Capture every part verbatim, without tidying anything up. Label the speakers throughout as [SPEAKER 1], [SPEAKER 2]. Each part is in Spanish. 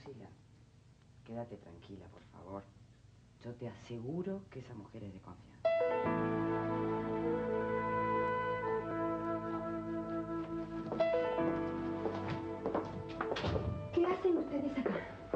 [SPEAKER 1] Lucila, quédate tranquila, por favor. Yo te aseguro que esa mujer es de confianza.
[SPEAKER 2] ¿Qué hacen ustedes acá?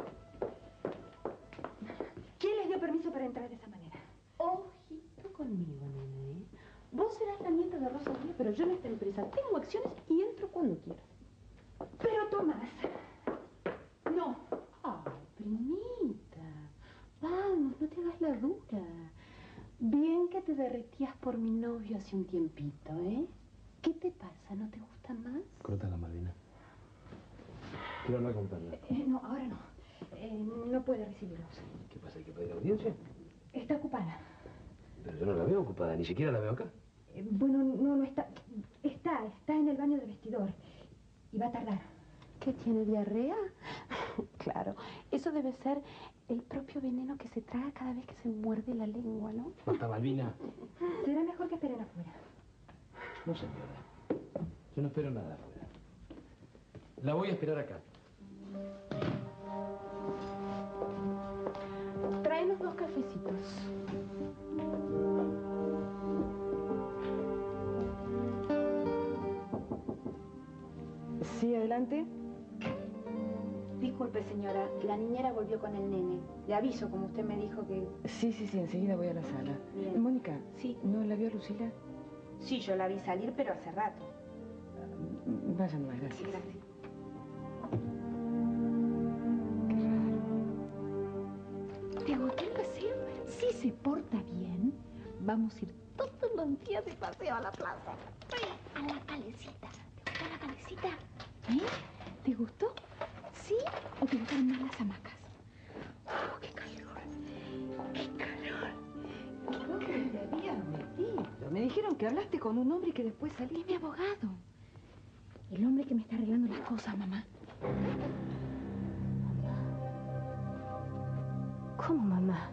[SPEAKER 2] ¿Quién les dio permiso para entrar de esa manera?
[SPEAKER 3] Ojito conmigo, nena, ¿eh? Vos serás la nieta de Rosa Díaz, pero yo en esta empresa tengo acciones y entro cuando quiero.
[SPEAKER 2] Pero Tomás... No.
[SPEAKER 3] Ay, primita. Vamos, no te hagas la dura. Bien que te derretías por mi novio hace un tiempito, ¿eh? ¿Qué te pasa? ¿No te gusta más?
[SPEAKER 4] Cortala, Malvina. Quiero hablar con Perla.
[SPEAKER 2] Eh, no, ahora no. Eh, no puede recibirlos.
[SPEAKER 4] ¿Qué pasa? ¿Hay que pedir audiencia?
[SPEAKER 2] Está ocupada.
[SPEAKER 4] Pero yo no la veo ocupada, ni siquiera la veo acá.
[SPEAKER 2] Eh, bueno, no, no está. Está, está en el baño del vestidor. Y va a tardar.
[SPEAKER 3] ¿Qué tiene, diarrea? Claro, eso debe ser el propio veneno que se traga cada vez que se muerde la lengua, ¿no?
[SPEAKER 4] Basta, Malvina.
[SPEAKER 2] Será mejor que esperen afuera.
[SPEAKER 4] No, señora. Yo no espero nada afuera. La voy a esperar acá.
[SPEAKER 3] Tráenos dos cafecitos.
[SPEAKER 1] Sí, adelante.
[SPEAKER 2] Disculpe, señora. La niñera volvió con el nene. Le aviso, como usted me dijo que...
[SPEAKER 1] Sí, sí, sí, enseguida voy a la sala.
[SPEAKER 2] Bien.
[SPEAKER 1] Mónica,
[SPEAKER 2] Sí.
[SPEAKER 1] ¿no la vio Lucila?
[SPEAKER 2] Sí, yo la vi salir, pero hace rato.
[SPEAKER 1] Vaya nomás, gracias.
[SPEAKER 2] Gracias.
[SPEAKER 1] Qué raro.
[SPEAKER 3] ¿Te gustó el paseo? Si se porta bien, vamos a ir todos los días de paseo a la plaza. Ay, a la calecita. ¿Te gustó la calecita? ¿Eh? ¿Te gustó? ¿Sí? ¿O te gustaron más las hamacas? ¡Oh, qué calor! ¡Qué calor!
[SPEAKER 1] ¿Dónde te habías metido? Me dijeron que hablaste con un hombre y que después salí.
[SPEAKER 3] Es mi abogado. El hombre que me está arreglando las cosas, mamá. ¿Cómo, mamá?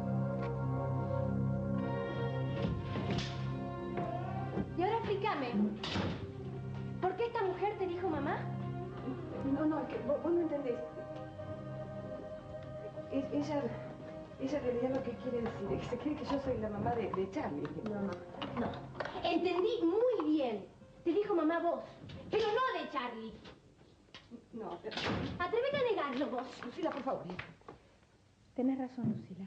[SPEAKER 5] Y ahora explícame. ¿Por qué esta mujer te dijo mamá?
[SPEAKER 2] No, no, es que vos, vos no entendés. Es, ella... Ella en realidad lo que quiere decir es que se cree que yo soy la mamá de, de Charlie.
[SPEAKER 5] No, no, no. Entendí muy bien. Te dijo mamá vos, pero no de Charlie.
[SPEAKER 2] No, pero...
[SPEAKER 5] Atrévete a negarlo vos.
[SPEAKER 2] Lucila, por favor.
[SPEAKER 3] Tenés razón, Lucila.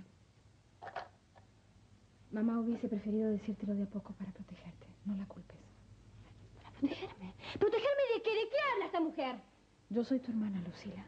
[SPEAKER 3] Mamá hubiese preferido decírtelo de a poco para protegerte. No la culpes.
[SPEAKER 5] ¿Para protegerme? ¿Protegerme de qué? ¿De qué habla esta mujer?
[SPEAKER 3] Yo soy tu hermana, Lucila.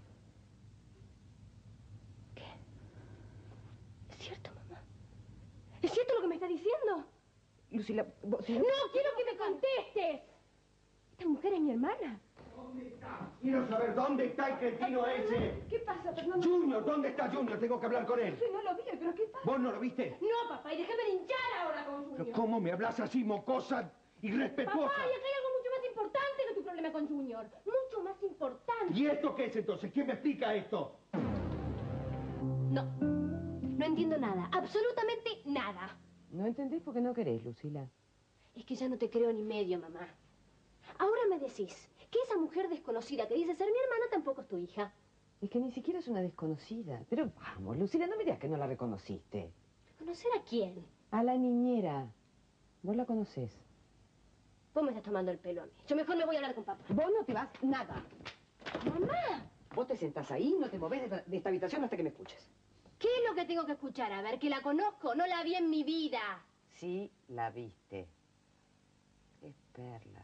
[SPEAKER 5] ¿Qué? ¿Es cierto, mamá? ¿Es cierto lo que me está diciendo?
[SPEAKER 2] Lucila, vos...
[SPEAKER 5] ¡No quiero que me contestes! ¿Esta mujer es mi hermana?
[SPEAKER 6] ¿Dónde está? Quiero saber dónde está el cretino ese.
[SPEAKER 2] ¿Qué pasa, Fernando?
[SPEAKER 6] Junior, ¿dónde está Junior? Tengo que hablar con él.
[SPEAKER 2] Sí, no lo vi, pero ¿qué pasa?
[SPEAKER 6] ¿Vos no lo viste?
[SPEAKER 5] No, papá, y déjame de hinchar ahora con Junior.
[SPEAKER 6] ¿Pero cómo me hablas así, mocosa, irrespetuosa?
[SPEAKER 5] Papá, y acá hay algo mucho más importante que tu problema con Junior. Mucho más importante.
[SPEAKER 6] ¿Y esto qué es entonces? ¿Quién me explica esto?
[SPEAKER 5] No, no entiendo nada, absolutamente nada.
[SPEAKER 1] ¿No entendés por qué no querés, Lucila?
[SPEAKER 5] Es que ya no te creo ni medio, mamá. Ahora me decís que esa mujer desconocida que dice ser mi hermana tampoco es tu hija.
[SPEAKER 1] Es que ni siquiera es una desconocida. Pero vamos, Lucila, no me digas que no la reconociste.
[SPEAKER 5] ¿Conocer a quién?
[SPEAKER 1] A la niñera. ¿Vos la conocés?
[SPEAKER 5] Vos me estás tomando el pelo a mí. Yo mejor me voy a hablar con papá.
[SPEAKER 1] Vos no te vas nada.
[SPEAKER 5] ¡Mamá!
[SPEAKER 1] Vos te sentás ahí y no te movés de, de esta habitación hasta que me escuches.
[SPEAKER 5] ¿Qué es lo que tengo que escuchar? A ver, que la conozco, no la vi en mi vida.
[SPEAKER 1] Sí, la viste. Es Perla.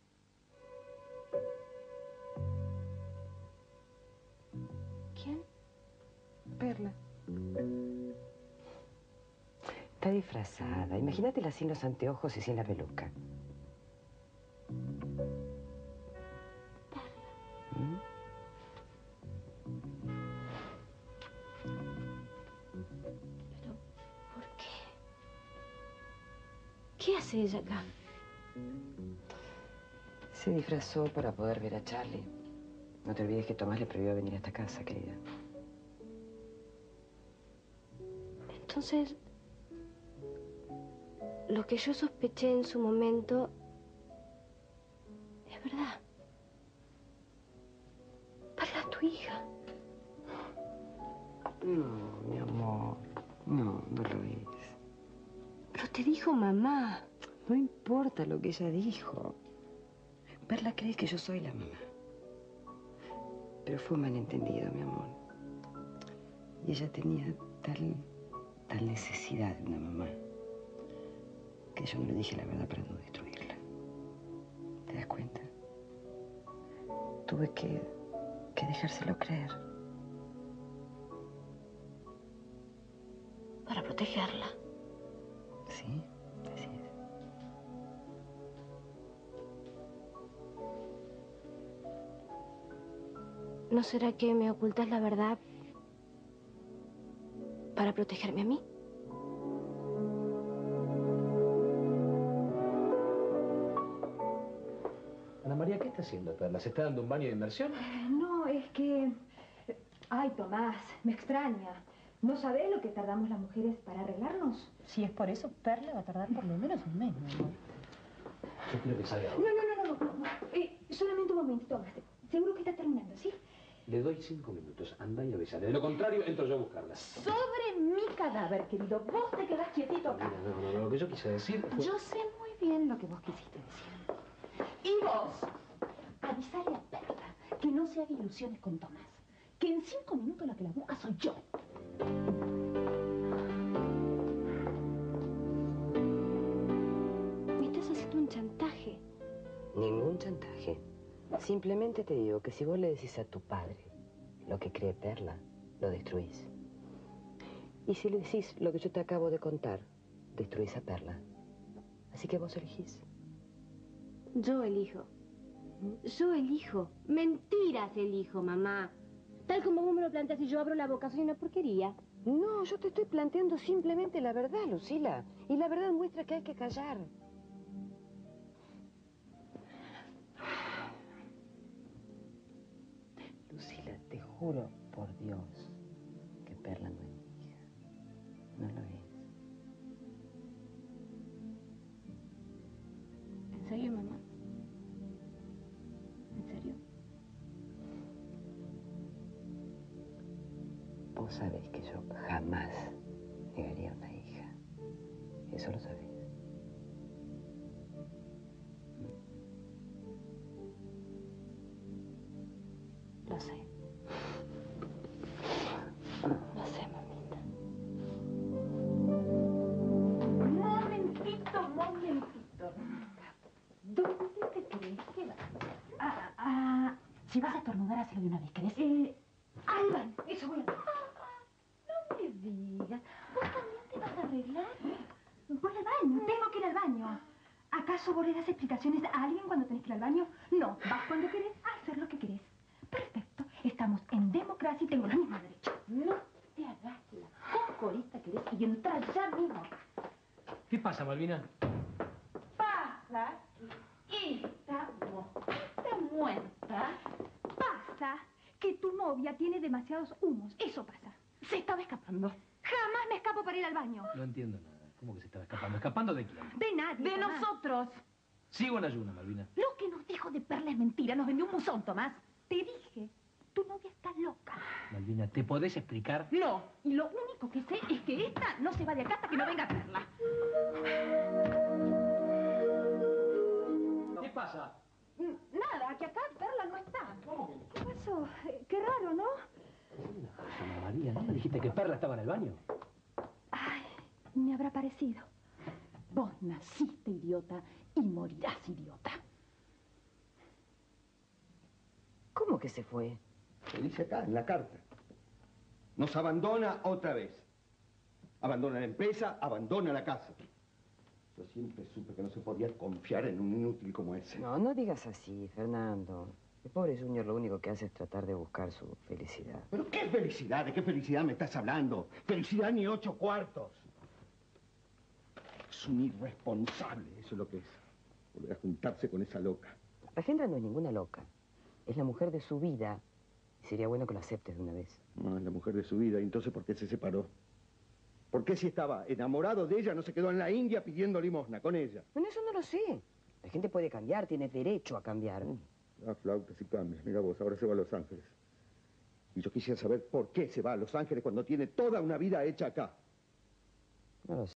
[SPEAKER 5] ¿Quién?
[SPEAKER 1] Perla. Está disfrazada. Imagínatela sin los anteojos y sin la peluca.
[SPEAKER 5] Perla.
[SPEAKER 1] ¿Mm?
[SPEAKER 5] Pero, ¿por qué? ¿Qué hace ella acá?
[SPEAKER 1] Se disfrazó para poder ver a Charlie. No te olvides que Tomás le prohibió venir a esta casa, querida.
[SPEAKER 5] Entonces, lo que yo sospeché en su momento es verdad. Perla es tu hija.
[SPEAKER 1] No, mi amor. No, no lo es.
[SPEAKER 5] Pero te dijo mamá.
[SPEAKER 1] No importa lo que ella dijo. Perla cree que yo soy la mamá. Pero fue un malentendido, mi amor. Y ella tenía tal, tal necesidad de una mamá que yo no le dije la verdad para no destruirla. ¿Te das cuenta? Tuve que, que dejárselo creer.
[SPEAKER 5] Para protegerla.
[SPEAKER 1] Sí, así es.
[SPEAKER 5] ¿No será que me ocultas la verdad para protegerme a mí?
[SPEAKER 4] Ana María, ¿qué está haciendo, Perla? ¿Se está dando un baño de inmersión?
[SPEAKER 2] Eh, no, es que... Ay, Tomás, me extraña. ¿No sabés lo que tardamos las mujeres para arreglarnos?
[SPEAKER 3] Si es por eso, Perla va a tardar por lo menos un mes, mi amor.
[SPEAKER 4] Yo quiero que salga
[SPEAKER 2] No,
[SPEAKER 4] ahora.
[SPEAKER 2] no, no, no, no. no. Eh, solamente un momentito más. Seguro que está terminando, ¿sí?
[SPEAKER 4] Le doy cinco minutos. Anda y avísale. De lo contrario, entro yo a buscarla.
[SPEAKER 3] Sobre mi cadáver, querido. Vos te quedás quietito acá.
[SPEAKER 4] Mira, no, no, no. Lo que yo quise decir fue...
[SPEAKER 3] Yo sé muy bien lo que vos quisiste decir. Y vos, avisale a Perla que no se haga ilusiones con Tomás. Que en cinco minutos la que la busca soy yo.
[SPEAKER 5] Me estás haciendo un chantaje.
[SPEAKER 1] Ningún chantaje. Simplemente te digo que si vos le decís a tu padre lo que cree Perla, lo destruís. Y si le decís lo que yo te acabo de contar, destruís a Perla. Así que vos elegís.
[SPEAKER 5] Yo elijo. Yo elijo. Mentiras elijo, mamá. Tal como vos me lo planteas y yo abro la boca, soy una porquería.
[SPEAKER 1] No, yo te estoy planteando simplemente la verdad, Lucila. Y la verdad muestra que hay que callar. Lucila, te juro por Dios que Perla no es mi hija. No lo es.
[SPEAKER 5] ¿En serio, mamá? ¿En serio?
[SPEAKER 1] Vos sabés que yo jamás negaría a una hija. Eso lo sabés.
[SPEAKER 5] Lo sé. Lo sé, mamita.
[SPEAKER 3] Momentito, momentito. ¿Dónde te crees que vas? Ah, ah, si vas a estornudar, hazlo de una vez, ¿querés?
[SPEAKER 2] Eh, al baño. Eso voy a hacer.
[SPEAKER 3] No me digas. ¿Vos también te vas a arreglar?
[SPEAKER 2] Voy al baño. Tengo que ir al baño. ¿Acaso vos le das explicaciones a alguien cuando tenés que ir al baño? No. Vas cuando querés a hacer lo que querés. Perfecto. Estamos en democracia y tengo los mismos derechos.
[SPEAKER 3] No te hagas la cocorita, querés, y entra ya mismo.
[SPEAKER 4] ¿Qué pasa, Malvina?
[SPEAKER 3] Pasa que esta mosquita muerta
[SPEAKER 2] Pasa que tu novia tiene demasiados humos. Eso pasa.
[SPEAKER 3] se estaba escapando.
[SPEAKER 2] Jamás me escapo para ir al baño.
[SPEAKER 4] No entiendo nada. ¿Cómo que se estaba escapando? ¿Escapando de quién?
[SPEAKER 2] De nadie.
[SPEAKER 3] De
[SPEAKER 2] Tomás.
[SPEAKER 3] nosotros.
[SPEAKER 4] Sigo en ayuna, Malvina.
[SPEAKER 3] Lo que nos dijo de Perla es mentira. Nos vendió un buzón, Tomás.
[SPEAKER 2] Te dije, tu novia está loca.
[SPEAKER 4] Malvina, ¿te podés explicar?
[SPEAKER 3] No. Y lo único que sé es que esta no se va de acá hasta que no venga Perla.
[SPEAKER 4] ¿Qué pasa?
[SPEAKER 2] Mm, Nada, que acá Perla no está.
[SPEAKER 4] ¿Cómo que?
[SPEAKER 2] ¿Qué pasó? Eh, Qué raro, ¿no?
[SPEAKER 4] Ana María, ¿no me dijiste que Perla estaba en el baño?
[SPEAKER 2] Ay, me habrá parecido.
[SPEAKER 3] Vos naciste idiota y morirás idiota.
[SPEAKER 1] ¿Cómo que se fue?
[SPEAKER 6] Se dice acá, en la carta. Nos abandona otra vez. Abandona la empresa, abandona la casa. Yo siempre supe que no se podía confiar en un inútil como ese.
[SPEAKER 1] No, no digas así, Fernando. El pobre Junior lo único que hace es tratar de buscar su felicidad.
[SPEAKER 6] ¿Pero qué felicidad? ¿De qué felicidad me estás hablando? Felicidad ni ocho cuartos. Es un irresponsable, eso es lo que es. Volver a juntarse con esa loca.
[SPEAKER 1] Alejandra no es ninguna loca. Es la mujer de su vida. Y sería bueno que lo aceptes de una vez.
[SPEAKER 6] No, es la mujer de su vida. ¿Y entonces por qué se separó? ¿Por qué si estaba enamorado de ella no se quedó en la India pidiendo limosna con ella?
[SPEAKER 1] Bueno, eso no lo sé. La gente puede cambiar, tiene derecho a cambiar.
[SPEAKER 6] Mm, La flauta si cambias. Mira vos, ahora se va a Los Ángeles. Y yo quisiera saber por qué se va a Los Ángeles cuando tiene toda una vida hecha acá.
[SPEAKER 1] No lo